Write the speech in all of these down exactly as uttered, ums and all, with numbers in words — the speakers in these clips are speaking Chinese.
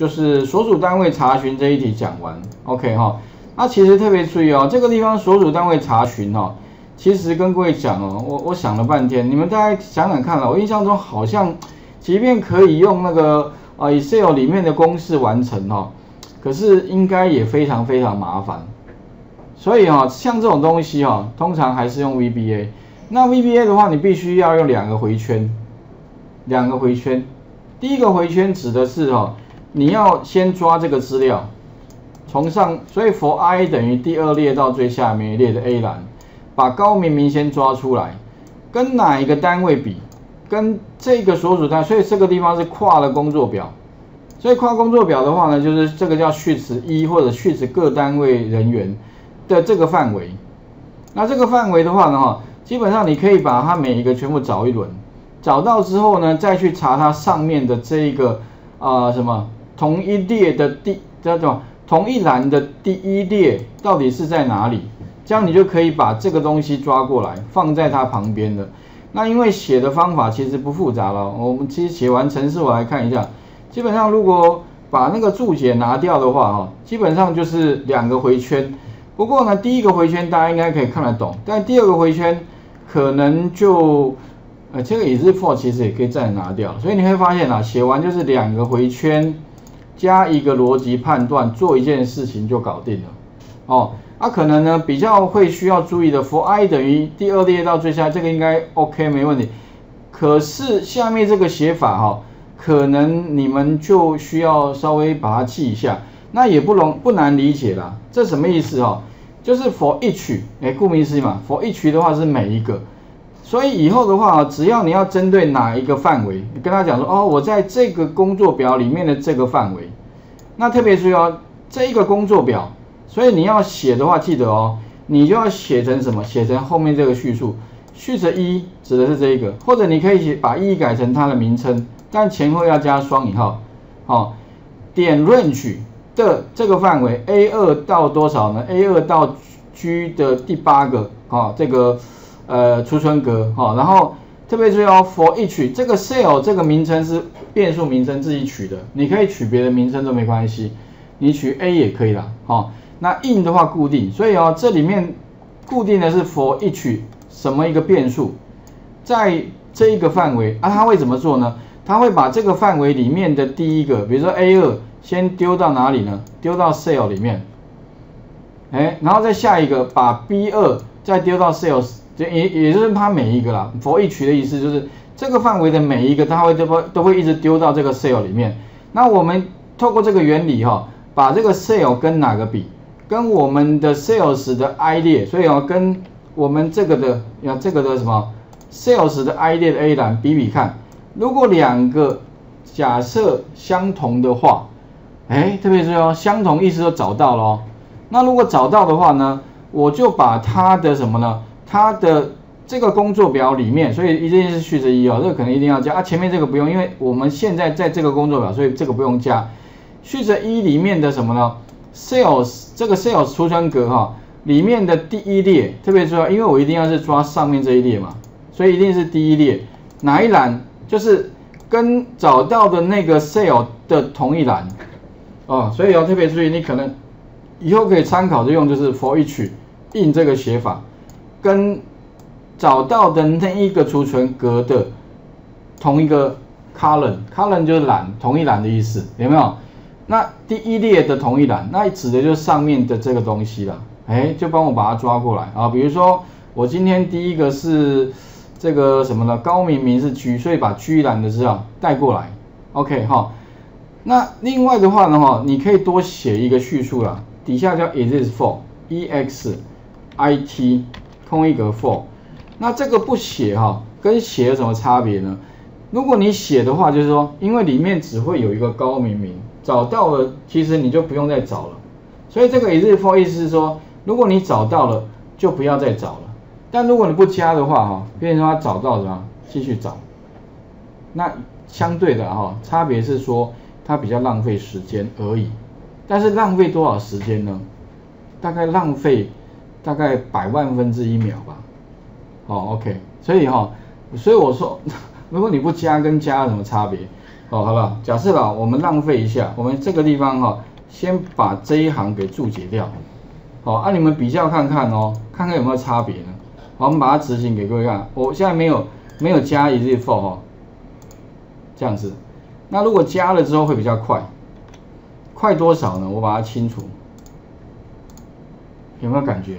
就是所属单位查询这一题讲完 ，OK 哈。那其实特别注意哦，这个地方所属单位查询哦，其实跟各位讲哦，我我想了半天，你们大家想想看了，我印象中好像，即便可以用那个呃 Excel 里面的公式完成哦，可是应该也非常非常麻烦。所以哈、哦，像这种东西哈、哦，通常还是用 V B A。那 V B A 的话，你必须要用两个回圈，两个回圈。第一个回圈指的是哈、哦，你要先抓这个资料，从上，所以 for i 等于第二列到最下面一列的 A 栏，把高明明先抓出来，跟哪一个单位比，跟这个所属单位，所以这个地方是跨了工作表。所以跨工作表的话呢，就是这个叫序词一或者序词各单位人员的这个范围。那这个范围的话呢，哈，基本上你可以把它每一个全部找一轮，找到之后呢，再去查它上面的这一个啊、呃、什么同一列的第叫什么同一栏的第一列到底是在哪里，这样你就可以把这个东西抓过来放在它旁边的。那因为写的方法其实不复杂了，我们其实写完程式我来看一下，基本上如果把那个注解拿掉的话，哈，基本上就是两个回圈。不过呢，第一个回圈大家应该可以看得懂，但第二个回圈可能就，呃，这个 is for 其实也可以再拿掉，所以你会发现啊，写完就是两个回圈加一个逻辑判断，做一件事情就搞定了。哦，那、啊、可能呢比较会需要注意的 ，for i 等于第二列到最下，这个应该 OK 没问题。可是下面这个写法哈、哦，可能你们就需要稍微把它记一下。那也不容不难理解啦，这什么意思哦？就是 for each， 哎，顾名思义嘛 ，for each 的话是每一个，所以以后的话，只要你要针对哪一个范围，你跟他讲说，哦，我在这个工作表里面的这个范围，那特别注意哦，这一个工作表，所以你要写的话，记得哦，你就要写成什么？写成后面这个叙述，序词一指的是这一个，或者你可以写把一改成它的名称，但前后要加双引号，哦，点 range。的这个范围 A 二 到多少呢 ？A 二 到 G 的第八个啊、哦，这个呃储存格哈、哦，然后特别注意哦 ，for each 这个 cell 这个名称是变数名称自己取的，你可以取别的名称都没关系，你取 A 也可以啦，哦，那 in 的话固定，所以哦这里面固定的是 for each 什么一个变数，在这一个范围啊，它会怎么做呢？它会把这个范围里面的第一个，比如说 A 二。先丢到哪里呢？丢到 cell 里面，哎，然后再下一个把 B 二 再丢到 sales， 也也就是它每一个啦。for each 的意思就是这个范围的每一个，它会都会都会一直丢到这个 cell 里面。那我们透过这个原理哈、哦，把这个 cell 跟哪个比？跟我们的 sales 的 I 列，所以哦，跟我们这个的呀这个的什么 sales 的 I 列的 A 栏比比看，如果两个假设相同的话。哎，特别是哦，相同意思都找到了哦。那如果找到的话呢，我就把它的什么呢？它的这个工作表里面，所以一定是序词一哦，这个可能一定要加啊。前面这个不用，因为我们现在在这个工作表，所以这个不用加。序词一里面的什么呢 ？sales 这个 sales 储存格哈、哦，里面的第一列，特别注意，因为我一定要是抓上面这一列嘛，所以一定是第一列。哪一栏？就是跟找到的那个 sale 的同一栏。哦，所以要特别注意，你可能以后可以参考的用就是 for each in 这个写法，跟找到的那一个储存格的同一个 column，column 就是栏，同一栏的意思，有没有？那第一列的同一栏，那指的就是上面的这个东西了，哎，就帮我把它抓过来啊。比如说我今天第一个是这个什么呢？高明明是 G， 所以把 G 栏的资料带过来 ，OK 哈。那另外的话呢，哈，你可以多写一个叙述啦，底下叫 is for ex it 空一格 for， 那这个不写哈，跟写有什么差别呢？如果你写的话，就是说，因为里面只会有一个高明明，找到了，其实你就不用再找了。所以这个 is for 意思是说，如果你找到了，就不要再找了。但如果你不加的话，哈，变成说他找到什么，继续找。那相对的哈，差别是说。它比较浪费时间而已，但是浪费多少时间呢？大概浪费大概百万分之一秒吧。哦 ，OK， 所以哈、哦，所以我说，如果你不加跟加有什么差别？ 哦，好了，假设啦，我们浪费一下，我们这个地方哈、哦，先把这一行给注解掉。好、哦，啊，你们比较看看哦，看看有没有差别呢？好，我们把它执行给各位看。我现在没有没有加一日 for 哦，这样子。那如果加了之后会比较快，快多少呢？我把它清除，有没有感觉？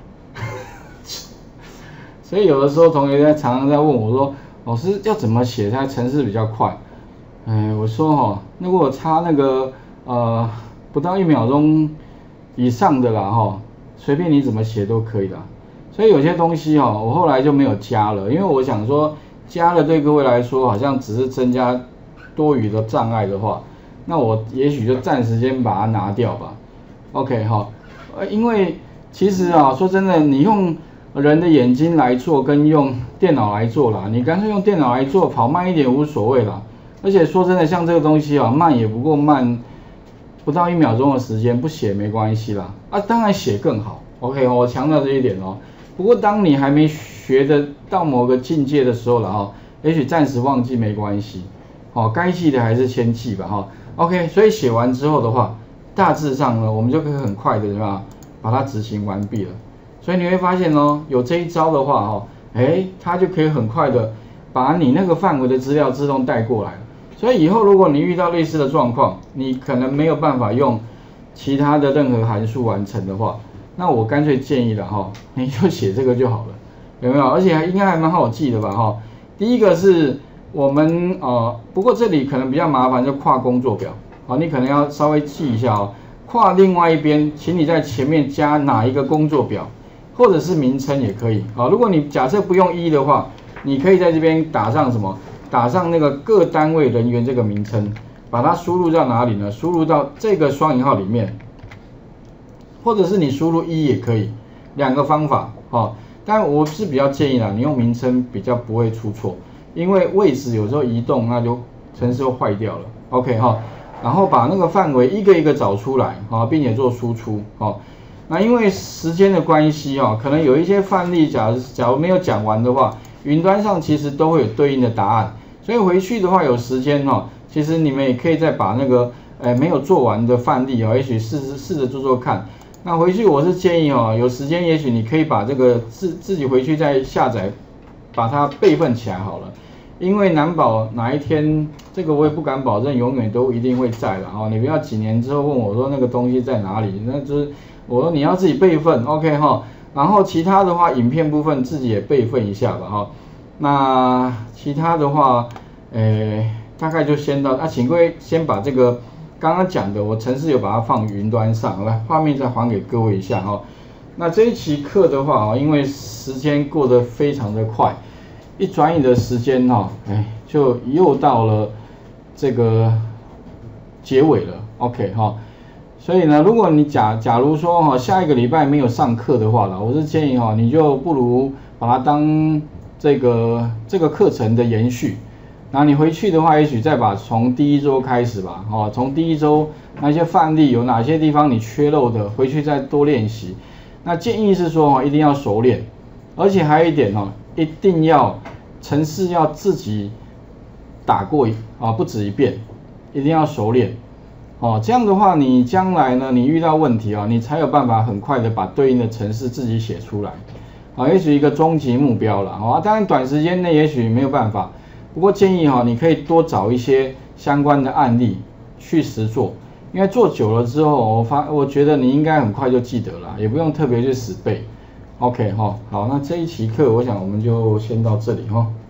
所以有的时候同学在常常在问我说，老师要怎么写才程式比较快？哎，我说哈、哦，如果差那个呃不到一秒钟以上的啦哈，随便你怎么写都可以啦。所以有些东西哈、哦，我后来就没有加了，因为我想说加了对各位来说好像只是增加多余的障碍的话，那我也许就暂时先把它拿掉吧。OK 哈、呃，因为其实啊，说真的，你用人的眼睛来做跟用电脑来做啦，你干脆用电脑来做，跑慢一点无所谓啦。而且说真的，像这个东西啊，慢也不过慢不到一秒钟的时间，不写没关系啦。啊，当然写更好。OK， 我强调这一点哦。不过当你还没学得到某个境界的时候了哈，也许暂时忘记没关系。哦，该记的还是先记吧哈。OK， 所以写完之后的话，大致上呢，我们就可以很快的对吧，把它执行完毕了。所以你会发现哦，有这一招的话哈，哎，它就可以很快的把你那个范围的资料自动带过来了。所以以后如果你遇到类似的状况，你可能没有办法用其他的任何函数完成的话，那我干脆建议了哈，你就写这个就好了，有没有？而且还应该还蛮好记的吧哈。第一个是我们呃，不过这里可能比较麻烦，就跨工作表，好，你可能要稍微记一下哦。跨另外一边，请你在前面加哪一个工作表，或者是名称也可以啊。如果你假设不用一的话，你可以在这边打上什么？打上那个各单位人员这个名称，把它输入到哪里呢？输入到这个双引号里面，或者是你输入一也可以，两个方法哦。但我是比较建议啦，你用名称比较不会出错，因为位置有时候移动那就程式就坏掉了。OK 哈、哦，然后把那个范围一个一个找出来啊、哦，并且做输出哦。那因为时间的关系哦，可能有一些范例假如假如没有讲完的话，云端上其实都会有对应的答案。所以回去的话有时间哦，其实你们也可以再把那个呃没有做完的范例哦，也许试试试着做做看。那回去我是建议哦，有时间也许你可以把这个自自己回去再下载，把它备份起来好了。因为难保哪一天，这个我也不敢保证永远都一定会在了哦。你不要几年之后问我说那个东西在哪里，那就是我说你要自己备份 ，OK 哈。然后其他的话，影片部分自己也备份一下吧哈。那其他的话，呃，大概就先到。那、啊、请各位先把这个刚刚讲的，我程式有把它放云端上，来画面再还给各位一下哈。那这一期课的话啊，因为时间过得非常的快，一转眼的时间哈，哎，就又到了这个结尾了 ，OK 哈。所以呢，如果你假假如说哈下一个礼拜没有上课的话啦，我是建议哈，你就不如把它当这个这个课程的延续。然后你回去的话，也许再把从第一周开始吧，哦，从第一周那些范例有哪些地方你缺漏的，回去再多练习。那建议是说哈，一定要熟练，而且还有一点哈，一定要程式要自己打过啊，不止一遍，一定要熟练。哦，这样的话，你将来呢，你遇到问题啊，你才有办法很快的把对应的程式自己写出来。啊，也许一个终极目标了啊，当然短时间内也许没有办法，不过建议哈，你可以多找一些相关的案例去实做，因为做久了之后，我发我觉得你应该很快就记得了，也不用特别去死背。OK 哈，好，那这一期课我想我们就先到这里哈。